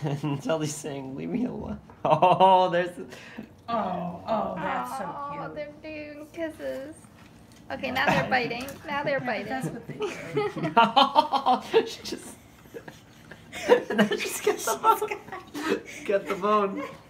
And Zeldy's saying, leave me alone. Oh, there's... Oh, that's so Oh, cute. they're doing kisses. Okay, now they're biting. Now they're biting. That's what they do. She just... And then she's got the bone. Got the bone.